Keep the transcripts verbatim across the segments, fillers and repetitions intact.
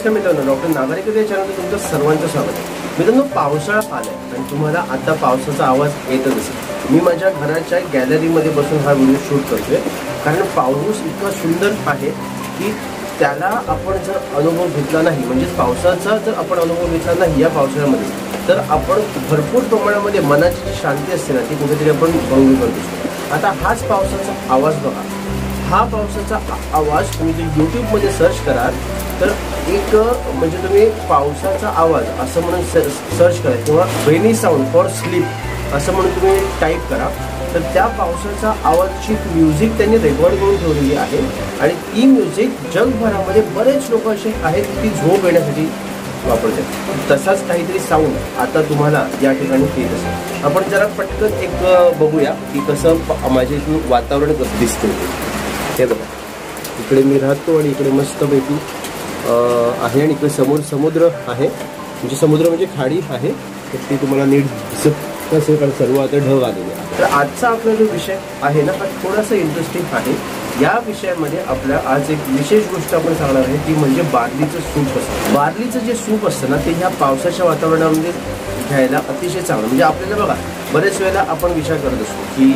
नमस्कार मित्रांनो, डॉक्टर नागरिकते या चॅनलवर तुमचं सर्वांचं स्वागत आहे। मित्रांनो, पावसाळा आलाय आणि तुम्हाला आता पावसाचा आवाज येतच असेल। मी माझ्या घराच्या गॅलरीमध्ये बसून हा व्हिडिओ शूट करतोय, कारण पाऊस इतका सुंदर आहे की त्याला आपण जर अनुभव घेतला नाही, म्हणजे पावसाचा जर आपण अनुभव घेतला नाही या पावसाळ्यामध्ये, तर आपण भरपूर प्रमाणामध्ये मनाची जी शांती असते ना ती कुठेतरी आपण भंग करतो। आता हाच पावसाचा आवाज बघा, हा पावसाचा आवाज तुम्ही जर यूट्यूबमध्ये सर्च कराल तर एक म्हणजे तुम्ही पावसाचा आवाज असं म्हणून सर्च करा किंवा रेनी साऊंड फॉर स्लीप असं म्हणून तुम्ही टाईप करा, तर त्या पावसाचा आवाजची म्युझिक त्यांनी रेकॉर्ड करून ठेवलेली आहे। आणि ती म्युझिक जगभरामध्ये बरेच लोक असे आहेत ती झोप येण्यासाठी वापरतात। तसाच काहीतरी साऊंड आता तुम्हाला या ठिकाणी येत असेल। आपण जरा पटकन एक बघूया की कसं माझ्या इथून वातावरण कसं दिसते हे बघा। इकडे मी राहतो आणि इकडे मस्तपैकी आहे आणि इकडे समोर समुद्र आहे, म्हणजे समुद्र म्हणजे खाडी आहे, तर ती तुम्हाला नीट दिसत असेल कारण सर्व आता ढग आलेले आहे। तर आजचा आपला जो विषय आहे ना हा थोडासा इंटरेस्टिंग आहे। या विषयामध्ये आपल्या आज एक विशेष गोष्ट आपण सांगणार आहे ती म्हणजे बादलीचं सूप असतं। बादलीचं जे सूप असतं ना ते ह्या पावसाच्या वातावरणामध्ये घ्यायला अतिशय चांगलं, म्हणजे आपल्याला बघा बरेच वेळेला आपण विचार करत असतो की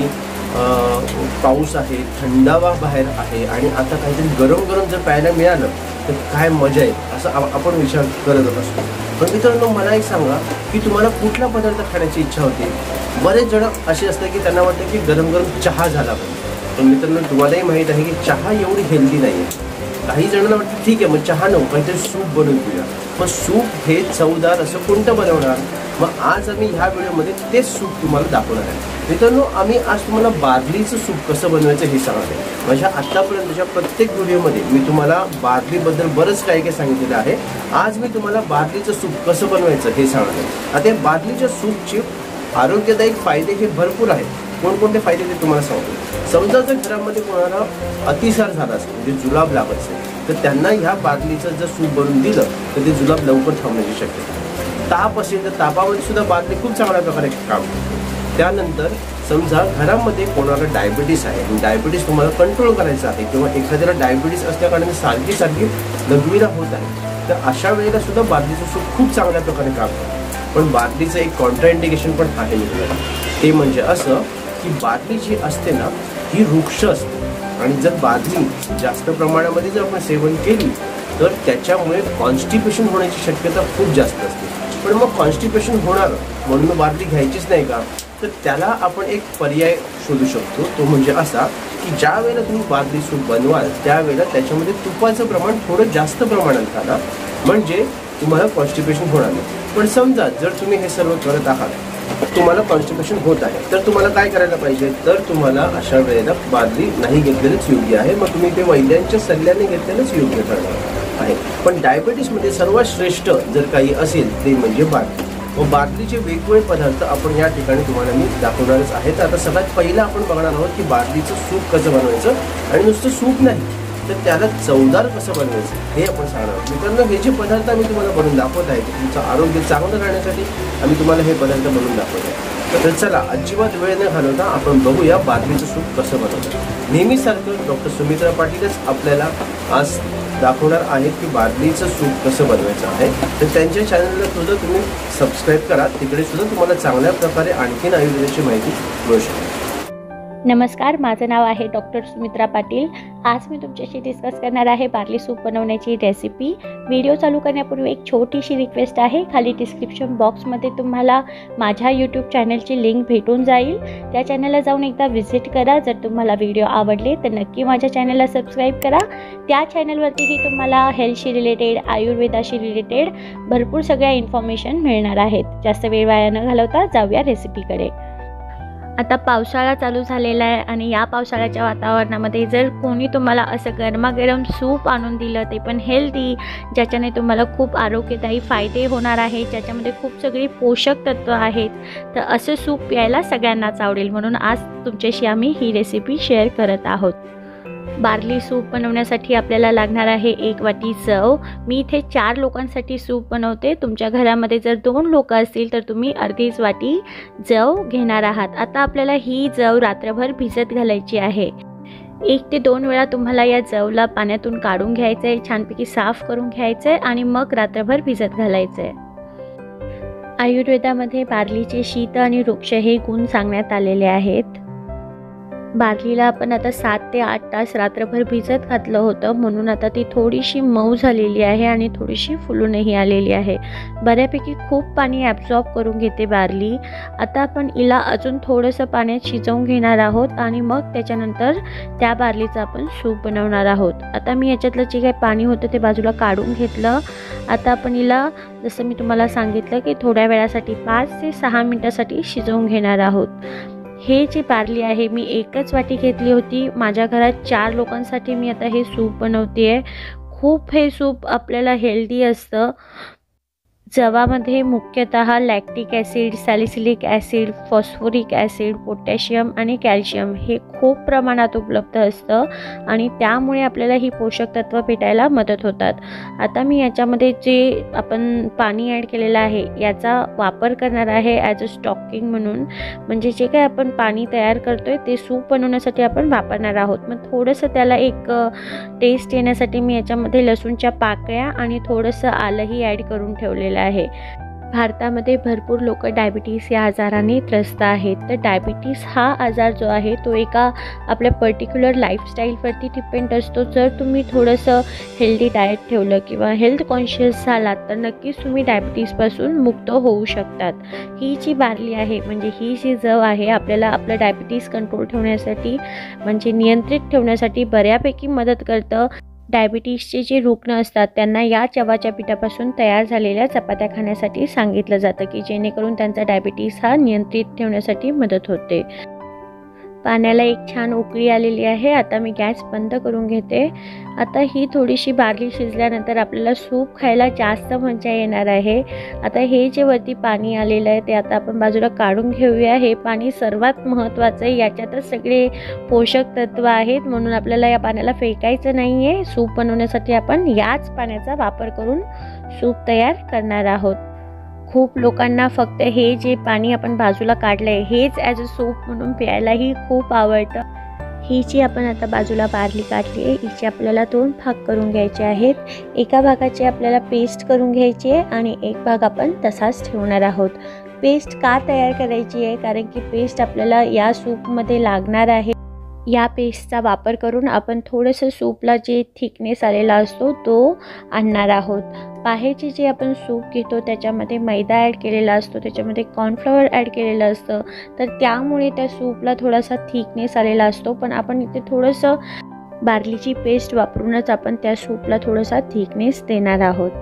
पाऊस आहे, थंडावा बाहेर आहे आणि आता काहीतरी गरम गरम जर प्यायला मिळालं तर काय मजा आहे असं आपण विचार करत असतो। पण मित्रांनो, मला एक सांगा की तुम्हाला कुठला पदार्थ खाण्याची इच्छा होते? बरेच जण असे असतात की त्यांना वाटतं की गरम गरम चहा झाला पाहिजे, पण मित्रांनो तुम्हालाही माहीत आहे की चहा एवढी हेल्दी नाही आहे। काही जणांना वाटतं ठीक आहे मग चहा नको, काहीतरी सूप बनवून पिऊया। मग सूप हे चवदार असं कोणतं बनवणार? मग आज आम्ही ह्या व्हिडिओमध्ये तेच सूप तुम्हाला दाखवणार आहे। मित्रांनो, आम्ही आज तुम्हाला बादलीचं सूप कसं बनवायचं हे सांगणार आहे। माझ्या आत्तापर्यंतच्या प्रत्येक व्हिडिओमध्ये मी तुम्हाला बादलीबद्दल बरंच काही काही सांगितलेलं आहे। आज मी तुम्हाला बादलीचं सूप कसं बनवायचं हे सांगणार आहे। आता या बादलीच्या सूपचे आरोग्यदायक फायदे हे भरपूर आहेत। कोणकोणते फायदे ते तुम्हाला सांगतो। समजा जर घरामध्ये कोणाला अतिसार झाला असेल, म्हणजे जुलाब लागत असेल, तर त्यांना ह्या बादलीचं जर सूप बनवून दिलं तर ते जुलाब लवकर थांबण्याची शक्यता आहे। ताप असेल तर तापामध्ये सुद्धा बादली खूप चांगल्या प्रकारे काम करते। त्यानंतर समजा घरामध्ये कोणाला डायबिटीस आहे, डायबिटीस तुम्हाला कंट्रोल करायचं आहे किंवा एखाद्याला डायबिटीस असल्याकारणाने सारखी सारखी लघवीला होत आहे, तर अशा वेळेला सुद्धा बादलीचं सूप खूप चांगल्या प्रकारे काम करते। पण बादलीचं एक कॉन्ट्राइंडिकेशन पण आहे मित्रांनो, ते म्हणजे असं की बादली जी असते ना ही वृक्ष असते आणि जर बादली जास्त प्रमाणामध्ये जर आपण सेवन केली तर त्याच्यामुळे कॉन्स्टिपेशन होण्याची शक्यता खूप जास्त असते। पण मग कॉन्स्टिपेशन होणार म्हणून बादली घ्यायचीच नाही का? तर त्याला आपण एक पर्याय शोधू शकतो, तो म्हणजे असा की ज्या वेळेला तुम्ही बादली सूप बनवाल त्यावेळेला त्याच्यामध्ये तुपाचं प्रमाण थोडं जास्त प्रमाणात घाला, म्हणजे तुम्हाला कॉन्स्टिपेशन होणार नाही। पण समजा जर तुम्ही हे सर्व करत आहात, तुम्हाला कॉन्स्टिपेशन होत आहे, तर तुम्हाला काय करायला पाहिजे? तर तुम्हाला अशा वेळेला बादली नाही घेतलेलंच योग्य आहे। मग तुम्ही ते वैद्यांच्या सल्ल्याने घेतलेलंच योग्य ठरणार आहे। पण डायबिटीसमध्ये सर्वात श्रेष्ठ जर काही असेल ते म्हणजे बादली। व बादलीचे वेगवेगळे पदार्थ आपण या ठिकाणी तुम्हाला मी दाखवणारच आहे। तर आता सगळ्यात पहिलं आपण बघणार आहोत की बादलीचं सूप कसं बनवायचं, आणि नुसतं सूप नाही तर त्याला चवदार कसं बनवायचं हे आपण सांगणार आहोत। मित्रांनो, हे जे पदार्थ आम्ही तुम्हाला बनवून दाखवत आहे तुमचं आरोग्य चांगलं राहण्यासाठी आम्ही तुम्हाला हे पदार्थ बनवून दाखवत आहे। तर चला अजिबात वेळ न घालवता आपण बघूया बादलीचं सूप कसं बनवतं। नेहमीसारखं डॉक्टर सुमित्रा पाटीलच आपल्याला आज दाखवणार आहेत की बादलीचं सूप कसं बनवायचं आहे। तर त्यांच्या चॅनलला सुद्धा तुम्ही सबस्क्राईब करा, तिकडे सुद्धा तुम्हाला चांगल्या प्रकारे आणखीन आयुर्वेदाची माहिती मिळू शकते। नमस्कार, माझं नाव आहे डॉक्टर सुमित्रा पाटील। आज मी तुमच्याशी डिस्कस करणार आहे बादली सूप बनवण्याची रेसिपी। व्हिडिओ चालू करण्यापूर्वी एक छोटीशी रिक्वेस्ट आहे, खाली डिस्क्रिप्शन बॉक्समध्ये तुम्हाला माझ्या यूट्यूब चॅनलची लिंक भेटून जाईल, त्या चॅनलला जाऊन एकदा व्हिजिट करा। जर तुम्हाला व्हिडिओ आवडले तर नक्की माझ्या चॅनलला सबस्क्राईब करा। त्या चॅनलवरतीही तुम्हाला हेल्थशी रिलेटेड, आयुर्वेदाशी रिलेटेड भरपूर सगळ्या इन्फॉर्मेशन मिळणार आहेत। जास्त वेळ वाया न घालवता जाऊया रेसिपीकडे। आता पावसाळा चालू झालेला आहे आणि या पावसाळ्याच्या वातावरणामध्ये जर कोणी तुम्हाला असं गरमागरम सूप आणून दिलं, ते पण हेल्दी, ज्याच्याने तुम्हाला खूप आरोग्यदायी फायदे होणार आहेत, ज्याच्यामध्ये खूप सगळी पोषक तत्व आहेत, तर असं सूप प्यायला सगळ्यांनाच आवडेल। म्हणून आज तुमच्याशी आम्ही ही रेसिपी शेअर करत आहोत। बार्ली सूप बनवण्यासाठी आपल्याला लागणार आहे एक वाटी जव। मी इथे चार लोकांसाठी सूप बनवते। तुमच्या घरामध्ये जर दोन लोक असतील तर तुम्ही अर्धीच वाटी जव घेणार आहात। आता आपल्याला ही जव रात्रभर भिजत घालायची आहे। एक ते दोन वेळा तुम्हाला या जवला पाण्यातून काढून घ्यायचं आहे, छानपैकी साफ करून घ्यायचं आहे आणि मग रात्रभर भिजत घालायचं आहे. आयुर्वेदामध्ये बार्लीचे शीत आणि वृक्ष हे गुण सांगण्यात आलेले आहेत. बार्लीला आपण आता सात ते आठ तास रात्रभर भिजत घातलं होतं, म्हणून आता ती थोडीशी मऊ झालेली आहे आणि थोडीशी फुलूनही आलेली आहे. बऱ्यापैकी खूप पाणी ॲब्झॉर्ब करून घेते बार्ली. आता आपण हिला अजून थोडंसं पाण्यात शिजवून घेणार आहोत आणि मग त्याच्यानंतर त्या बार्लीचं आपण सूप बनवणार आहोत. आता मी याच्यातलं जे काही पाणी होतं ते बाजूला काढून घेतलं. आता आपण हिला जसं मी तुम्हाला सांगितलं की थोड्या वेळासाठी पाच ते सहा मिनटासाठी शिजवून घेणार आहोत. हे जी बार्ली आहे मी एकच वाटी घेतली होती. माझ्या घरात चार लोकांसाठी मी आता हे सूप बनवते आहे. खूप हे सूप आपल्याला हेल्दी असतं. जवामध्ये मुख्यतः lactic acid, salicylic acid, phosphoric acid, potassium आणि कॅल्शियम हे खूप प्रमाणात उपलब्ध असतं आणि त्यामुळे आपल्याला ही पोषक तत्त्व भेटायला मदत होतात. आता मी याच्यामध्ये जे आपण पाणी ॲड केलेलं आहे याचा वापर करणार आहे ॲज अ स्टॉकिंग म्हणून. म्हणजे जे काही आपण पाणी तयार करतो आहे ते सूप बनवण्यासाठी आपण वापरणार आहोत. मग थोडंसं त्याला एक टेस्ट येण्यासाठी मी याच्यामध्ये लसूणच्या पाकळ्या आणि थोडंसं आलंही ॲड करून ठेवलेलं आहे. भारतामध्ये भरपूर लोक डायबिटीस या आजाराने त्रस्त आहेत. तर डायबिटीस हा आजार जो आहे तो एका आपल्या पर्टिक्युलर लाईफस्टाईलवरती डिपेंड असतो. जर तुम्ही थोडंसं हेल्दी डाएट ठेवलं किंवा हेल्थ कॉन्शियस झालात तर नक्कीच तुम्ही डायबिटीसपासून मुक्त होऊ शकतात. ही जी बार्ली आहे म्हणजे ही जी जव आहे आपल्याला आपलं डायबिटीस कंट्रोल ठेवण्यासाठी म्हणजे नियंत्रित ठेवण्यासाठी बऱ्यापैकी मदत करतं. डायबिटीसचे जे रुग्ण असतात त्यांना या जवाच्या पिठापासून तयार झालेल्या चपात्या खाण्यासाठी सांगितलं जातं की जेणेकरून त्यांचा डायबिटीस हा नियंत्रित ठेवण्यासाठी मदत होते. पाण्याला एक छान उकळी आलेली आहे. आता मी गॅस बंद करून घेते. आता ही थोडीशी बार्ली शिजल्यानंतर आपल्याला सूप खायला जास्त मजा येणार आहे. आता हे जे वरती पाणी आलेलं आहे ते आता आपण बाजूला काढून घेऊया. हे पाणी सर्वात महत्त्वाचं आहे. याच्यातच सगळे पोषक तत्व आहेत म्हणून आपल्याला या पाण्याला फेकायचं नाही आहे. सूप बनवण्यासाठी आपण याच पाण्याचा वापर करून सूप तयार करणार आहोत. खूप लोकांना फक्त हे जे पाणी आपण बाजूला काढलं आहे हेच ॲज अ सूप म्हणून प्यायलाही खूप आवडतं. ही जी आपण आता बाजूला बार्ली काढली आहे हिचे आपल्याला दोन भाग करून घ्यायचे आहेत. एका भागाची आपल्याला पेस्ट करून घ्यायची आहे आणि एक भाग आपण तसाच ठेवणार आहोत. पेस्ट का तयार करायची आहे कारण की पेस्ट आपल्याला या सूपमध्ये लागणार आहे. या पेस्टचा वापर करून आपण थोडंसं सूपला जे थिकनेस आलेला असतो तो आणणार आहोत. बाहेरचे जे आपण सूप घेतो त्याच्यामध्ये मैदा ॲड केलेला असतो, त्याच्यामध्ये कॉर्नफ्लॉवर ॲड केलेलं असतं, तर त्यामुळे त्या सूपला थोडासा थिकनेस आलेला असतो. पण आपण इथे थोडंसं बार्लीची पेस्ट वापरूनच आपण त्या सूपला थोडासा थिकनेस देणार आहोत.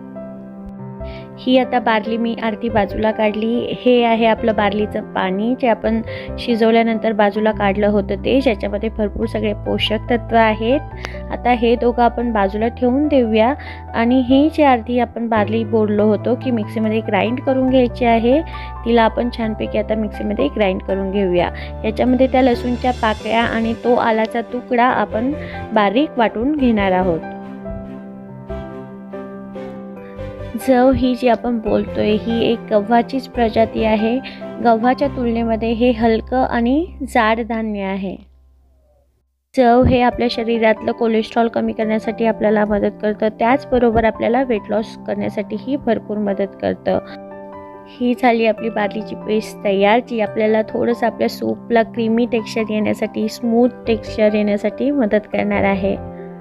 ही आता बार्ली मी अर्धी बाजूला काढली. हे आहे आपलं बार्लीचं पाणी जे आपण शिजवल्यानंतर बाजूला काढलं होतं ते, ज्याच्यामध्ये भरपूर सगळे पोषक तत्व आहेत. आता हे दोघं आपण बाजूला ठेवून देऊया आणि हे जे अर्धी आपण बार्ली बोललो होतो की मिक्सीमध्ये ग्राइंड करून घ्यायची आहे तिला आपण छानपैकी आता मिक्सीमध्ये ग्राइंड करून घेऊया. याच्यामध्ये त्या लसूणच्या पाकळ्या आणि तो आलाचा तुकडा आपण बारीक वाटून घेणार आहोत. जव ही जी आपण बोलतोय ही एक गव्हाचीच प्रजाती आहे. गव्हाच्या तुलनेमध्ये हे हलकं आणि जाड धान्य आहे. जव हे आपल्या शरीरातलं कोलेस्ट्रॉल कमी करण्यासाठी आपल्याला मदत करतं, त्याचबरोबर आपल्याला वेट लॉस करण्यासाठीही भरपूर मदत करतं. ही झाली आपली बार्लीची पेस्ट तयार, जी आपल्याला थोडंसं आपल्या सूपला क्रीमी टेक्स्चर येण्यासाठी, स्मूथ टेक्स्चर येण्यासाठी मदत करणार आहे.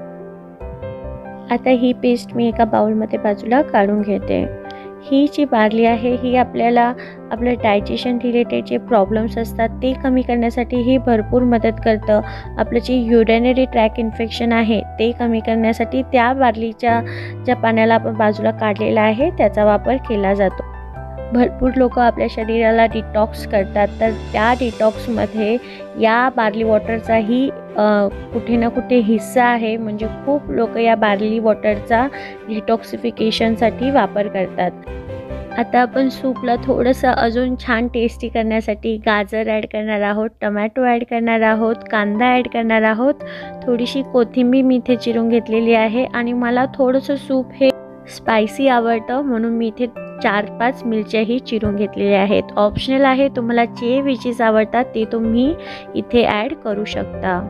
आता ही पेस्ट मी एका बाउलमध्ये बाजूला काढून घेते. ही जी बार्ली आहे ही आपल्याला आपलं डायजेशन रिलेटेड जे प्रॉब्लेम्स असतात ते कमी करण्यासाठीही भरपूर मदत करतं. आपलं जे युरिनरी ट्रॅक इन्फेक्शन आहे ते कमी करण्यासाठी त्या बार्लीच्या ज्या पाण्याला आपण बाजूला काढलेला आहे त्याचा वापर केला जातो. भरपूर लोक आपल्या शरीराला डिटॉक्स करतात, तर त्या डिटॉक्समध्ये या बार्ली वॉटरचाही कुठे ना कुठे हिस्सा आहे. म्हणजे खूप लोक या बार्ली वॉटरचा डिटॉक्सिफिकेशनसाठी वापर करतात. आता आपण सूपला थोडंसं अजून छान टेस्टी करण्यासाठी गाजर ॲड करणार आहोत, टमॅटो ॲड करणार आहोत, कांदा ॲड करणार आहोत, थोडीशी कोथिंबीर मी इथे चिरून घेतलेली आहे आणि मला थोडंसं सूप हे स्पायसी आवडतं म्हणून मी इथे चार पाच मिरच्याही चिरून घेतलेल्या आहेत. ऑप्शनल आहे, तुम्हाला जे व्हेजीस आवडतात ते तुम्ही इथे ॲड करू शकता.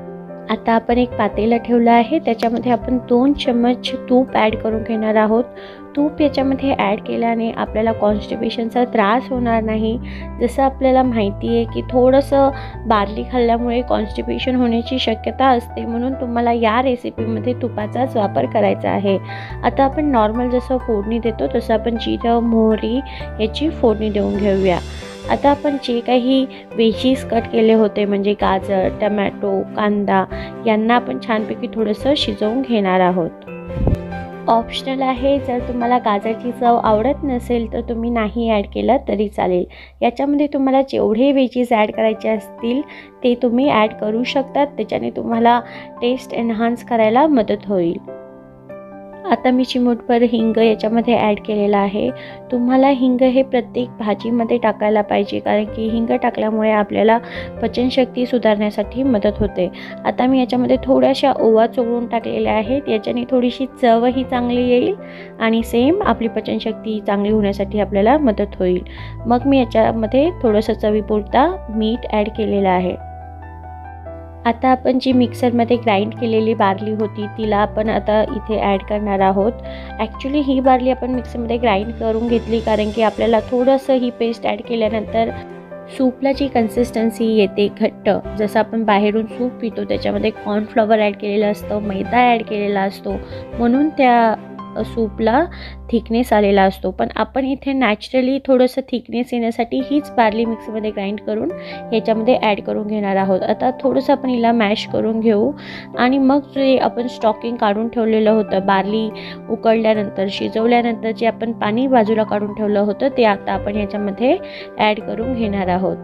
आता आपण एक पातेलं ठेवलं आहे, त्याच्यामध्ये आपण दोन चम्मच तूप ॲड करून घेणार आहोत. तूप याच्यामध्ये ॲड केल्याने आपल्याला कॉन्स्टिपेशनचा त्रास होणार नाही. जसं आपल्याला माहिती आहे की थोडंसं बार्ली खाल्ल्यामुळे कॉन्स्टिपेशन होण्याची शक्यता असते, म्हणून तुम्हाला या रेसिपीमध्ये तुपाचाच वापर करायचा आहे. आता आपण नॉर्मल जसं फोडणी देतो तसं आपण जिरं, मोहरी याची फोडणी देऊन घेऊया. आता आपण जे काही व्हेजीस कट केले होते म्हणजे गाजर, टमॅटो, कांदा यांना आपण छानपैकी थोडंसं शिजवून घेणार आहोत. ऑप्शनल आहे, जर तुम्हाला गाजरची चव आवडत नसेल तर तुम्ही नाही ॲड केलं तरी चालेल. याच्यामध्ये तुम्हाला जेवढे व्हेजीस ॲड करायचे असतील ते तुम्ही ॲड करू शकतात, त्याच्याने तुम्हाला टेस्ट एन्हान्स करायला मदत होईल. आता मी चिमूटभर हिंग याच्यामध्ये ॲड केलेला आहे. तुम्हाला हिंग हे प्रत्येक भाजीमध्ये टाकायला पाहिजे, कारण की हिंग टाकल्यामुळे आपल्याला पचनशक्ती सुधारण्यासाठी मदत होते. आता मी याच्यामध्ये थोड्याशा ओवा चोळून टाकलेल्या आहेत, याच्याने थोडीशी चवही चांगली येईल आणि सेम आपली पचनशक्ती चांगली होण्यासाठी आपल्याला मदत होईल. मग मी याच्यामध्ये थोडंसं चवीपुरता मीठ ॲड केलेलं आहे. आता आपण जी मिक्सरमध्ये ग्राइंड केलेली बार्ली होती तिला आपण आता इथे ॲड करणार आहोत. ॲक्च्युली ही बार्ली आपण मिक्सरमध्ये ग्राइंड करून घेतली, कारण की आपल्याला थोडंसं ही पेस्ट ॲड केल्यानंतर सूपला जी कन्सिस्टन्सी येते घट्ट, जसं आपण बाहेरून सूप पितो त्याच्यामध्ये कॉर्नफ्लॉवर ॲड केलेलं असतं, मैदा ॲड केलेला असतो, म्हणून त्या सूपला थिकनेस आलेला असतो. पण आपण इथे नॅचरली थोडंसं थिकनेस येण्यासाठी हीच बार्ली मिक्सरमध्ये ग्राइंड करून याच्यामध्ये ॲड करून घेणार आहोत. आता थोडंसं आपण हिला मॅश करून घेऊ आणि मग जे आपण स्टॉकिंग काढून ठेवलेलं होतं, बार्ली उकळल्यानंतर शिजवल्यानंतर जे आपण पाणी बाजूला काढून ठेवलं होतं ते आता आपण याच्यामध्ये ॲड करून घेणार आहोत.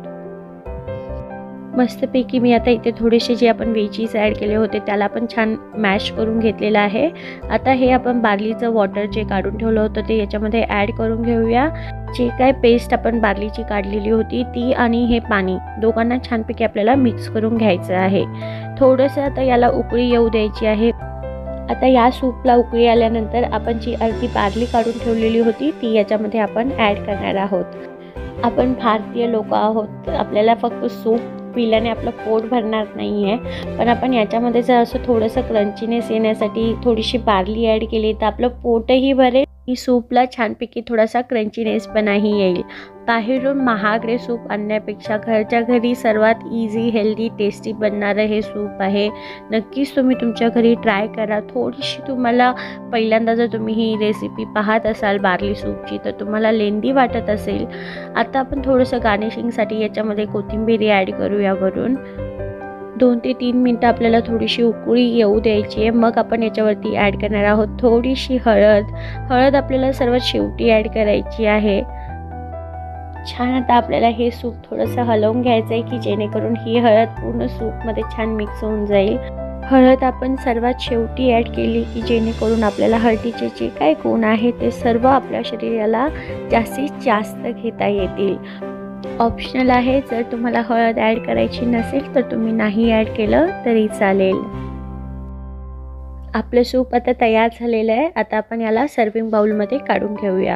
मस्तपैकी मी आता इथे थोडेसे जे आपण व्हेजीस ॲड केले होते त्याला पण छान मॅश करून घेतलेलं आहे. आता हे आपण बार्लीचं वॉटर जे काढून ठेवलं होतं ते याच्यामध्ये ॲड करून घेऊया. जे काय पेस्ट आपण बार्लीची काढलेली होती ती आणि हे पाणी दोघांना छानपैकी आपल्याला मिक्स करून घ्यायचं आहे. थोडंसं आता याला उकळी येऊ द्यायची आहे. आता या सूपला उकळी आल्यानंतर आपण जी अर्धी बार्ली काढून ठेवलेली होती ती याच्यामध्ये आपण ॲड करणार आहोत. आपण भारतीय लोक आहोत, आपल्याला फक्त सूप पिल्याने आपलं पोट भरणार नाही आहे, पण आपण याच्यामध्ये जर असं थोडंसं क्रंचीनेस येण्यासाठी थोडीशी बार्ली ॲड केली तर आपलं पोटही भरेल, ही सूपला छानपैकी थोडासा क्रंचीनेसपणाही येईल. बाहेरून महागडे सूप आणण्यापेक्षा घरच्या घरी सर्वात इझी, हेल्दी, टेस्टी बनणारं हे सूप आहे. नक्कीच तुम्ही तुमच्या घरी ट्राय करा. थोडीशी तुम्हाला पहिल्यांदा जर तुम्ही ही रेसिपी पाहत असाल बार्ली सूपची तर तुम्हाला लेंदी वाटत असेल. आता आपण थोडंसं गार्निशिंगसाठी याच्यामध्ये कोथिंबीर ॲड करूया वरून. दोन ते तीन मिनटं आपल्याला थोडीशी उकळी येऊ द्यायची आहे. मग आपण याच्यावरती ॲड करणार आहोत थोडीशी हळद. हळद आपल्याला सर्वात शेवटी ॲड करायची आहे. छान आता आपल्याला हे सूप थोडंसं हलवून घ्यायचं आहे की जेणेकरून ही हळद पूर्ण सूपमध्ये छान मिक्स होऊन जाईल. हळद आपण सर्वात शेवटी ॲड केली की जेणेकरून आपल्याला हळदीचे जे काही गुण आहेत ते सर्व आपल्या शरीराला जास्तीत जास्त घेता येतील. ऑप्शनल आहे, जर तुम्हाला हळद ॲड करायची नसेल तर तुम्ही नाही ॲड केलं तरी चालेल. आपलं सूप आता तयार झालेलं आहे. आता आपण याला सर्विंग बाउलमध्ये काढून घेऊया.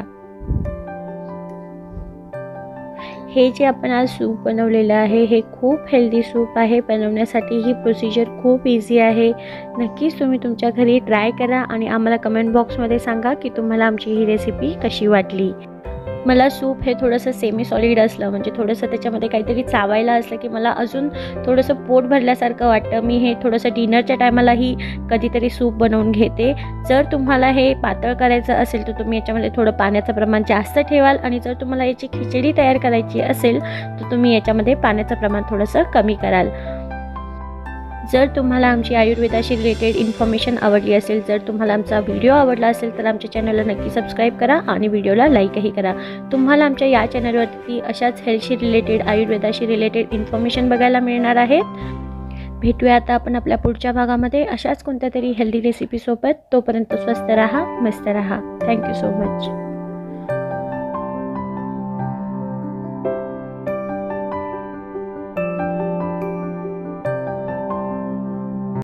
हे जे आपण आज सूप बनवलेलं आहे हे खूप हेल्दी सूप आहे. बनवण्यासाठी ही प्रोसिजर खूप इझी आहे. नक्कीच तुम्ही तुमच्या घरी ट्राय करा आणि आम्हाला कमेंट बॉक्समध्ये सांगा की तुम्हाला आमची ही रेसिपी कशी वाटली. मला सूप हे थोडंसं सेमी सॉलिड असलं म्हणजे थोडंसं त्याच्यामध्ये काहीतरी चावायला असलं की मला अजून थोडंसं पोट भरल्यासारखं वाटतं. मी हे थोडंसं डिनरच्या टायमालाही कधीतरी सूप बनवून घेते. जर तुम्हाला हे पातळ करायचं असेल तर तुम्ही याच्यामध्ये थोडं पाण्याचं प्रमाण जास्त ठेवाल आणि जर तुम्हाला याची खिचडी तयार करायची असेल तर तुम्ही याच्यामध्ये पाण्याचं प्रमाण थोडंसं कमी कराल. जर तुम्हाला आमची आयुर्वेदाशी रिलेटेड इन्फॉर्मेशन आवडली असेल, जर तुम्हाला आमचा व्हिडिओ आवडला असेल तर आमच्या चॅनलला नक्की सबस्क्राईब करा आणि व्हिडिओला लाईकही करा. तुम्हाला आमच्या या चॅनलवरती अशाच हेल्थशी रिलेटेड, आयुर्वेदाशी रिलेटेड इन्फॉर्मेशन बघायला मिळणार आहेत. भेटूया आता आपण आपल्या पुढच्या भागामध्ये अशाच कोणत्या तरी हेल्दी रेसिपीसोबत. तोपर्यंत स्वस्त राहा, मस्त राहा. Thank you so much.